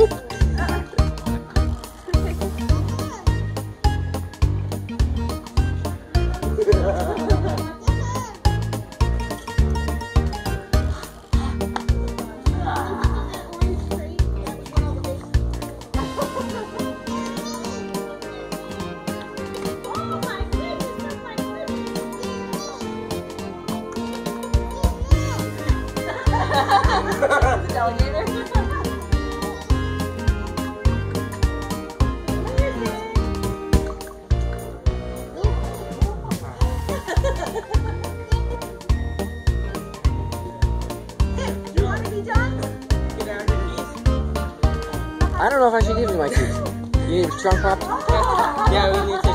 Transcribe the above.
The delegator. You want to be done? Get out your keys. I don't know if I should give you my keys. You need a trunk pop? Yeah, we need to.